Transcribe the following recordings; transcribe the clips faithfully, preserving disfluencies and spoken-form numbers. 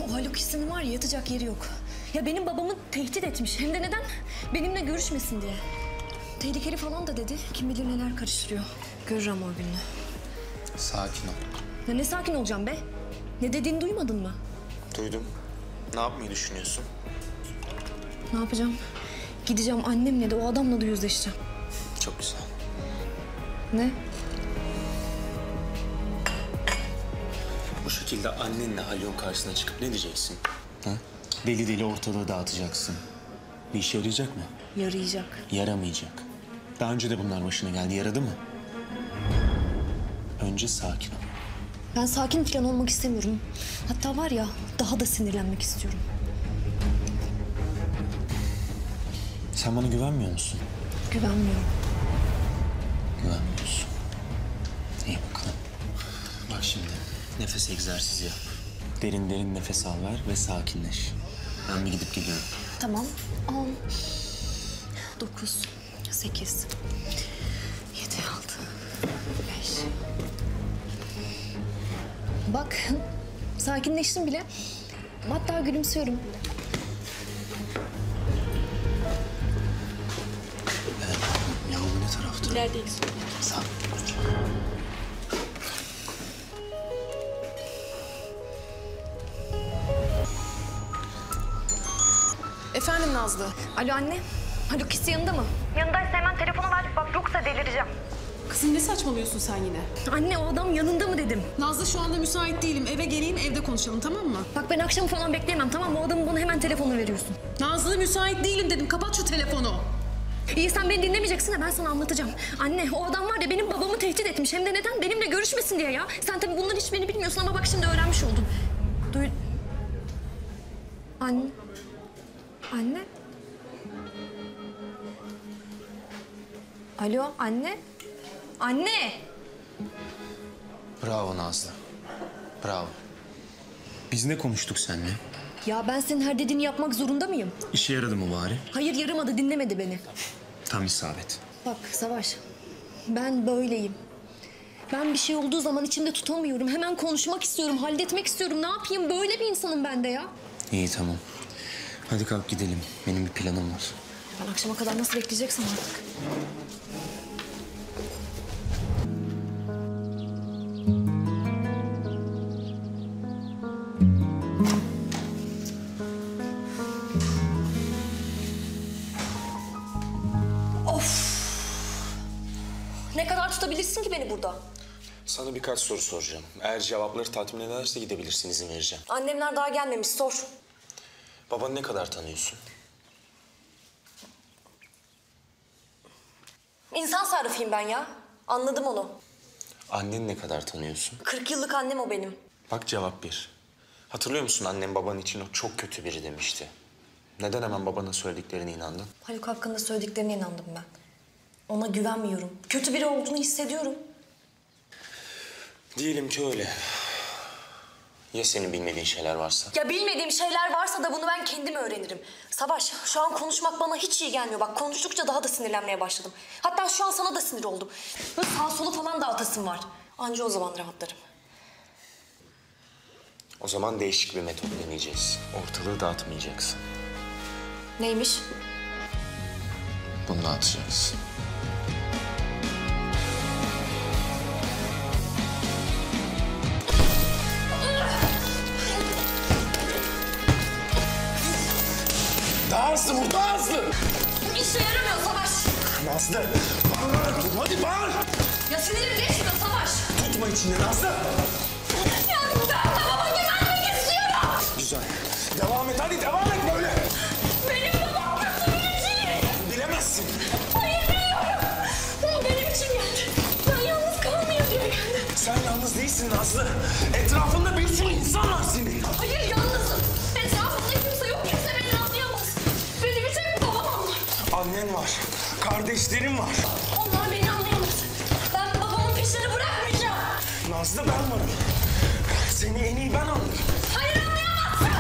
O Haluk hissinin var ya, yatacak yeri yok. Ya benim babamı tehdit etmiş. Hem de neden? Benimle görüşmesin diye. Tehlikeli falan da dedi. Kim bilir neler karıştırıyor. Görürüm o gününü. Sakin ol. Ya ne sakin olacağım be? Ne dediğini duymadın mı? Duydum. Ne yapmayı düşünüyorsun? Ne yapacağım? Gideceğim annemle de o adamla da yüzleşeceğim. Çok güzel. Ne? Bu şekilde annenle Haluk'un karşısına çıkıp ne diyeceksin? Ha? Deli deli ortalığı dağıtacaksın. Bir işe yarayacak mı? Yarayacak. Yaramayacak. Daha önce de bunlar başına geldi. Yaradı mı? Önce sakin ol. Ben sakin falan olmak istemiyorum. Hatta var ya, daha da sinirlenmek istiyorum. Sen bana güvenmiyor musun? Güvenmiyorum. Güvenmiyorsun. İyi bakalım. Bak şimdi, nefes egzersizi yap. Derin derin nefes al ver ve sakinleş. Ben bir gidip geliyorum. Tamam. On, dokuz, sekiz, yedi, altı, beş. Bak, sakinleştim bile. Hatta gülümsüyorum. Ee, Yağmur ne tarafta? İlerideyiz. Sağ ol. Efendim Nazlı? Alo anne, Haluk hissi yanında mı? Yanındaysa hemen telefonu ver. Bak yoksa delireceğim. Kızım ne saçmalıyorsun sen yine? Anne, o adam yanında mı dedim. Nazlı şu anda müsait değilim. Eve geleyim, evde konuşalım, tamam mı? Bak ben akşam falan bekleyemem, tamam mı? O adamın bana hemen telefonu veriyorsun. Nazlı müsait değilim dedim. Kapat şu telefonu. İyi, sen beni dinlemeyeceksin de ben sana anlatacağım. Anne, o adam var ya, benim babamı tehdit etmiş. Hem de neden? Benimle görüşmesin diye ya. Sen tabii bunların hiçbirini bilmiyorsun ama bak şimdi öğrenmiş oldun. Duy... Anne... Anne... Alo, anne? Anne! Bravo Nazlı. Bravo. Biz ne konuştuk seninle? Ya ben senin her dediğini yapmak zorunda mıyım? İşe yaradı mı bari? Hayır, yaramadı, dinlemedi beni. Tam isabet. Bak Savaş, ben böyleyim. Ben bir şey olduğu zaman içimde tutamıyorum. Hemen konuşmak istiyorum, halletmek istiyorum. Ne yapayım? Böyle bir insanım ben de ya. İyi, tamam. Hadi kalk gidelim. Benim bir planım var. Ben akşama kadar nasıl bekleyeceksem artık. Of! Ne kadar tutabilirsin ki beni burada? Sana birkaç soru soracağım. Eğer cevapları tatmin ederse gidebilirsin, izin vereceğim. Annemler daha gelmemiş, sor. Babanı ne kadar tanıyorsun? İnsan sarrafıyım ben ya. Anladım onu. Anneni ne kadar tanıyorsun? Kırk yıllık annem o benim. Bak cevap bir. Hatırlıyor musun annem baban için o çok kötü biri demişti. Neden hemen babanın söylediklerine inandın? Haluk hakkında söylediklerine inandım ben. Ona güvenmiyorum. Kötü biri olduğunu hissediyorum. Diyelim ki öyle. Ya senin bilmediğin şeyler varsa? Ya bilmediğim şeyler varsa da bunu ben kendim öğrenirim. Savaş, şu an konuşmak bana hiç iyi gelmiyor. Bak konuştukça daha da sinirlenmeye başladım. Hatta şu an sana da sinir oldum. Böyle sağa sola falan dağıtasım var. Anca o zaman rahatlarım. O zaman değişik bir metot deneyeceğiz. Ortalığı dağıtmayacaksın. Neymiş? Bunu dağıtacaksın. Daha hızlı vur, daha hızlı! İşe yaramıyor Savaş. Nazlı, bağır! Hadi bağır! Ya sinirim geçmiyor Savaş. Tutma içinde Nazlı! Ya ben babama güvenmek istiyorum. Güzel. Devam et, hadi devam et böyle! Benim babam kötü birisi. Bilemezsin. Hayır biliyorum. O benim için geldi. Ben yalnız kalmayayım diye geldi. Sen yalnız değilsin Nazlı. Etrafında bir sürü insan var senin. Hayır yalnızım. Etrafımda kimse yok. Kimse beni anlayamaz. Beni bir tek babam anlar. Annen var, kardeşlerin var. Onlar beni anlayamaz. Ben babamın peşini bırakmayacağım. Nazlı ben varım. Seni en iyi ben anlarım. Hayır anlayamazsın.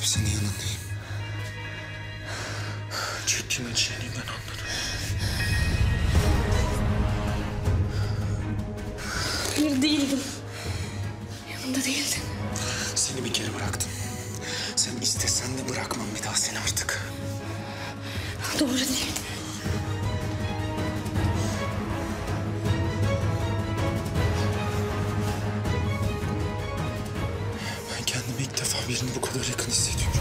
senin yanındayım. Çektiğin acıyı ben anladım. Hayır değildim. Yanımda değildin. Seni bir kere bıraktım. Sen istesen de bırakmam bir daha seni artık. Doğru değil. Ben kendimi ilk defa birine bu kadar yakın hissediyorum.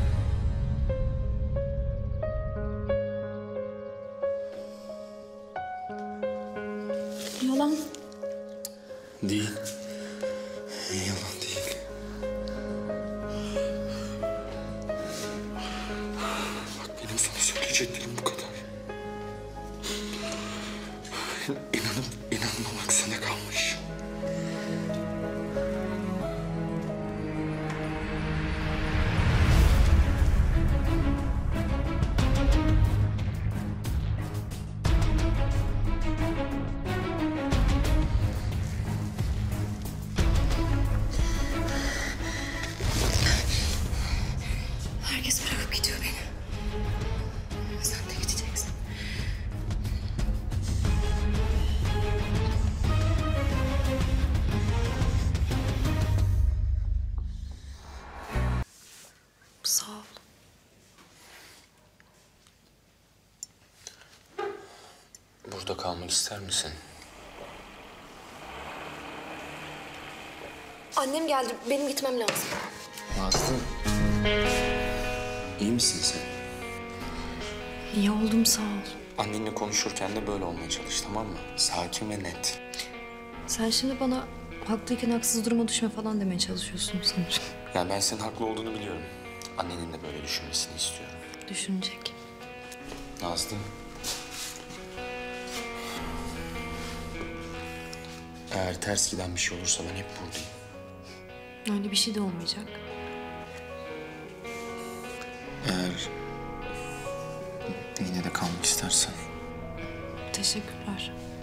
Yalan. Değil. Yalan değil. Bak benim sana söyleyeceklerim bu kadar. İnanıp inanmamak sana kalmış. Herkes bırakıp gidiyor beni. Sen de gideceksin. Sağ ol. Burada kalmak ister misin? Annem geldi. Benim gitmem lazım. Nazlı. İyi misin sen? İyi oldum sağ ol. Annenle konuşurken de böyle olmaya çalış, tamam mı? Sakin ve net. Sen şimdi bana haklıyken haksız duruma düşme falan demeye çalışıyorsun sanırım. Yani ben senin haklı olduğunu biliyorum. Annenin de böyle düşünmesini istiyorum. Düşünecek. Nazlı. Eğer ters giden bir şey olursa ben hep buradayım. Öyle bir şey de olmayacak. Eğer yine de kalmak istersen. Teşekkürler.